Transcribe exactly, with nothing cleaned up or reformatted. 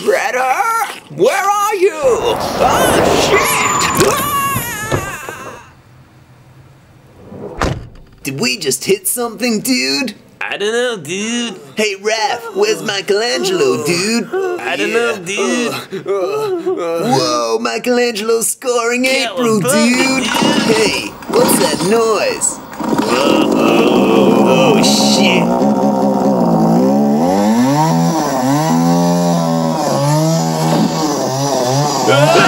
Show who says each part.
Speaker 1: Shredder! Where are you? Oh, shit! Ah! Did we just hit something, dude?
Speaker 2: I don't know, dude.
Speaker 1: Hey, Raph, where's Michelangelo, dude?
Speaker 2: I don't know, dude.
Speaker 1: Whoa, Michelangelo's scoring April,
Speaker 2: Cowabunga,
Speaker 1: dude.
Speaker 2: dude.
Speaker 1: Hey, what's that noise?
Speaker 2: Oh, shit.
Speaker 1: Ah!